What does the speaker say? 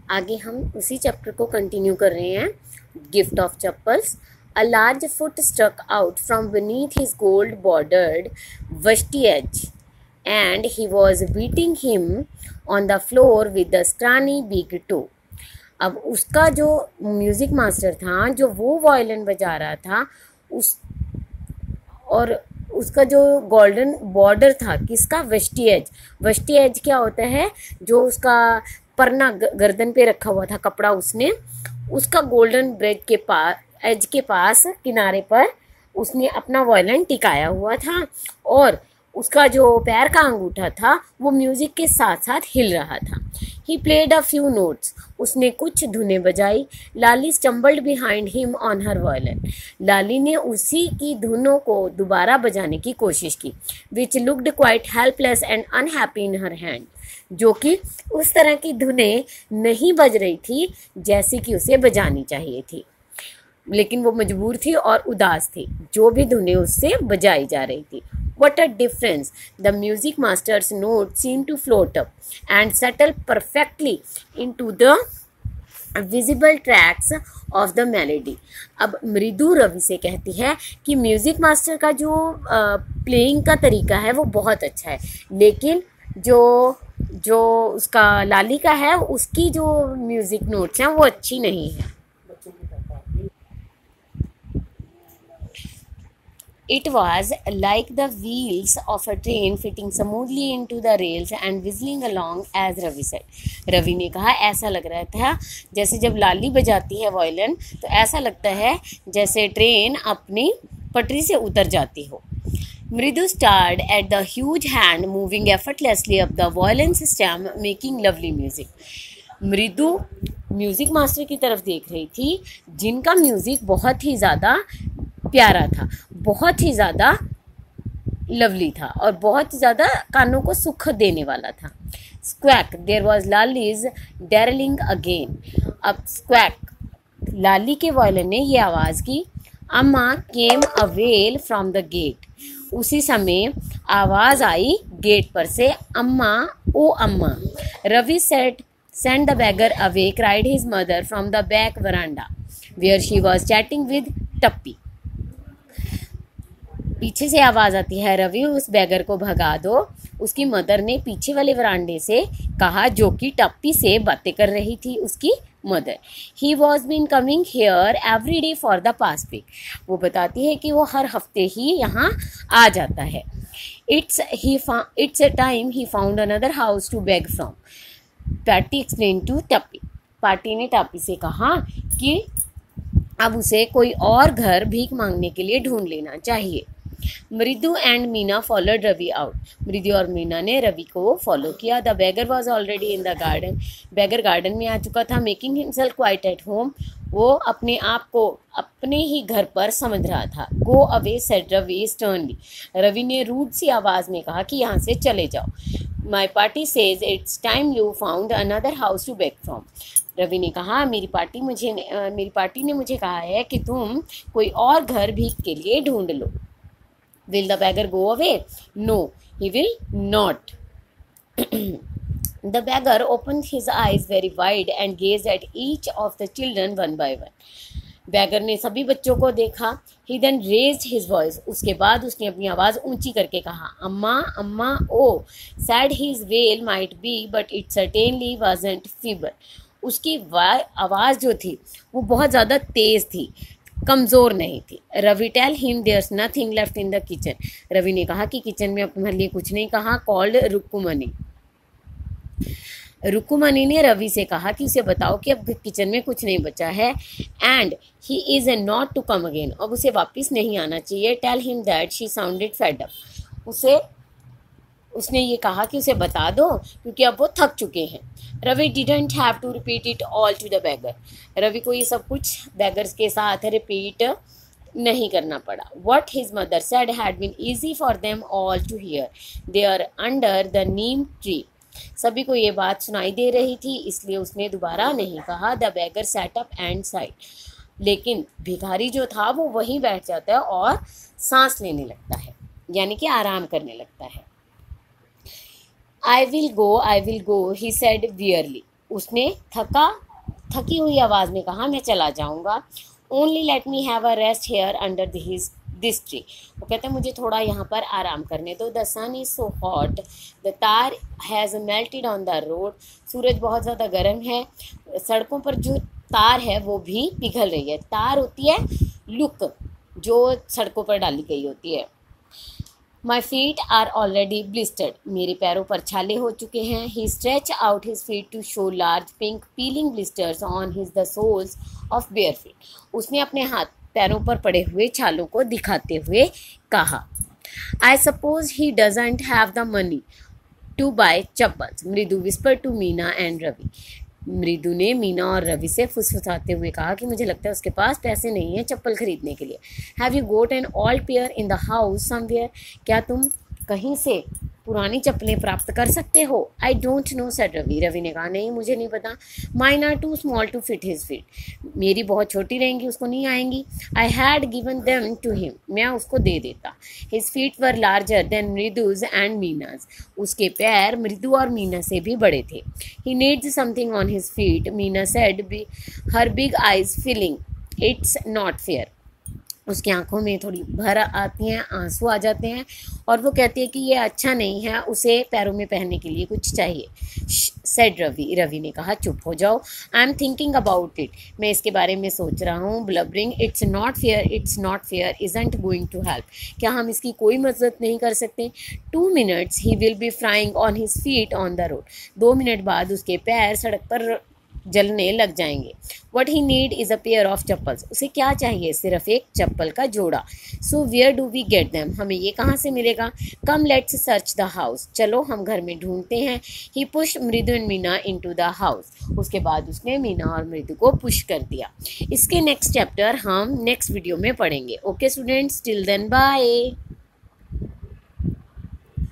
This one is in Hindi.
आगे हम उसी चैप्टर को कंटिन्यू कर रहे हैं. Gift of chappals. A large foot stuck out from beneath his gold-bordered vestige, and he was beating him on the floor with the scrawny big toe. अब उसका जो म्यूज़िक मास्टर था, जो वो वायलिन बजा रहा था, उस और उसका जो गोल्डन बॉर्डर था किसका, वेस्टिएज. वेस्टिएज क्या होता है, जो उसका परना गर्दन पे रखा हुआ था कपड़ा, उसने उसका गोल्डन ब्रेड के पास, एज के पास, किनारे पर उसने अपना वायलिन टिकाया हुआ था और उसका जो पैर का अंगूठा था वो म्यूजिक के साथ साथ हिल रहा था. He played a few notes. उसने कुछ धुनें बजाई. Lali stumbled behind him on her violin. Lali ने उसी की धुनों को दोबारा बजाने की कोशिश की. Which looked quite helpless and unhappy in her hand. जो कि उस तरह की धुनें नहीं बज रही थी जैसी कि उसे बजानी चाहिए थी, लेकिन वो मजबूर थी और उदास थी जो भी धुनें उससे बजाई जा रही थी. What a difference! The music master's notes seemed to float up and settle perfectly into the visible tracks of the melody. अब मृदु रवि से कहती है कि म्यूज़िक मास्टर का जो प्लेइंग का तरीका है वो बहुत अच्छा है, लेकिन जो जो उसका लाली का है उसकी जो म्यूज़िक नोट्स हैं वो अच्छी नहीं है. It was like the wheels of a train fitting smoothly into the rails and whistling along, as Ravi said. Ravi ने कहा ऐसा लग रहा था जैसे जब लाली बजाती है वायलिन तो ऐसा लगता है जैसे ट्रेन अपनी पटरी से उतर जाती हो. मृदु stared at the huge hand moving effortlessly up the violin's stem, making lovely music. Mridu music master की तरफ देख रही थी जिनका म्यूज़िक बहुत ही ज़्यादा प्यारा था, बहुत ही ज़्यादा लवली था और बहुत ही ज़्यादा कानों को सुख देने वाला था. Squawk, there was Lali's darling again. अब स्क्वैक, लाली के वायलिन ने ये आवाज़ की. Amma came a wail from the gate. उसी समय आवाज़ आई गेट पर से, Amma, O Amma. Ravi said, send the beggar away, cried his mother from the back veranda where she was chatting with Tappi. पीछे से आवाज़ आती है, रवि उस बैगर को भगा दो. उसकी मदर ने पीछे वाले वरांडे से कहा, जो कि टप्पी से बातें कर रही थी उसकी mother. He was been coming here every day for the past week. वो बताती है कि वो हर हफ्ते ही यहाँ आ जाता है. It's a time he found another house to beg from. Paati explain to Tappi. Paati ने टप्पी से कहा कि अब उसे कोई और घर भीख मांगने के लिए ढूंढ लेना चाहिए. Mridu and Meena followed Ravi out. Mridu और मीना ने रवि को फॉलो किया. The beggar was already in the garden. Beggar garden में आ चुका था. Making himself quite at home. वो अपने आप को अपने ही घर पर समझ रहा था. Go away said Ravi sternly. Ravi ने रूड सी आवाज़ में कहा कि यहाँ से चले जाओ. My Paati says it's time you found another house to beg from. Ravi ने कहा मेरी पार्टी ने मुझे कहा है कि तुम कोई और घर भीख के लिए ढूंढ लो. Will the beggar go away? No, he will not. The beggar opened his eyes very wide and gazed at each of the children one by one. Beggar ने सभी बच्चों को देखा. He then raised his voice. उसके बाद उसने अपनी आवाज़ ऊंची करके कहा, अम्मा, अम्मा, oh, said his wail might be, but it certainly wasn't feeble. उसकी आवाज़ जो थी वो बहुत ज़्यादा तेज़ थी, कमज़ोर नहीं थी. Ravi tell him there's nothing left in the kitchen. Ravi ने कहा कि किचन में अब तुम्हारे लिए कुछ नहीं. कहा कॉल्ड रुक्कुमनी. रुक्कुमनी ने रवि से कहा कि उसे बताओ कि अब किचन में कुछ नहीं बचा है. And he is not to come again. अब उसे वापस नहीं आना चाहिए. Tell him that she sounded fed up. उसने ये कहा कि उसे बता दो क्योंकि अब वो थक चुके हैं. Ravi didn't have to repeat it all to the beggar. Ravi को ये सब कुछ बैगर्स के साथ रिपीट नहीं करना पड़ा. What his mother said had been easy for them all to hear. They are under the neem tree. सभी को ये बात सुनाई दे रही थी इसलिए उसने दोबारा नहीं कहा. The beggar sat up and sighed. लेकिन भिखारी जो था वो वहीं बैठ जाता है और सांस लेने लगता है, यानी कि आराम करने लगता है. I will go, he said wearily. उसने थकी हुई आवाज़ में कहा, मैं चला जाऊँगा। Only let me have a rest here under this tree. वो कहते हैं मुझे थोड़ा यहाँ पर आराम करने दो। The sun is so hot, the tar has melted on the road. सूरज बहुत ज़्यादा गर्म है, सड़कों पर जो तार है वो भी पिघल रही है। तार होती है लुक, जो सड़कों पर डाली गई होती है। My feet are already blistered. मेरे पैरों पर छाले हो चुके हैं। He stretched out his feet to show large pink peeling blisters on the soles of bare feet. उसने अपने पैरों पर पड़े हुए छालों को दिखाते हुए कहा, I suppose he doesn't have the money to buy chappals. मृदु whispered to Meena and Ravi. मृदु ने मीना और रवि से फुसफुसाते हुए कहा कि मुझे लगता है उसके पास पैसे नहीं हैं चप्पल खरीदने के लिए। Have you got an old pair in the house somewhere? क्या तुम कहीं से पुरानी चप्पलें प्राप्त कर सकते हो? I don't know said Ravi. Ravi ने कहा, नहीं मुझे नहीं पता। Mine are too small to fit his feet. मेरी बहुत छोटी रहेंगी, उसको नहीं आएंगी। I had given them to him. मैं उसको दे देता। His feet were larger than Mridu's and Meena's. उसके पैर मृदु और मीना से भी बड़े थे। He needs something on his feet, Meena said, her big eyes filling. It's not fair. उसकी आंखों में थोड़ी भर आती हैं, आंसू आ जाते हैं और वो कहती है कि ये अच्छा नहीं है, उसे पैरों में पहनने के लिए कुछ चाहिए। सेड रवि। रवि ने कहा, चुप हो जाओ। I am thinking about it. मैं इसके बारे में सोच रहा हूँ। Blubbering, it's not fair isn't going to help. क्या हम इसकी कोई मदद नहीं कर सकते? 2 minutes he will be frying on his feet on the road. 2 minute बाद उसके पैर सड़क पर जलने लग जाएंगे। What he need is a pair of chappals. उसे क्या चाहिए? सिर्फ एक चप्पल का जोड़ा। So where do we get them? हमें ये कहाँ से मिलेगा? Come let's search the house. चलो हम घर में ढूंढते हैं। He push Mridu and Meena into the house. उसके बाद उसने मीना और मृदु को पुश कर दिया। इसके नेक्स्ट चैप्टर हम नेक्स्ट वीडियो में पढ़ेंगे। Okay students, till then bye.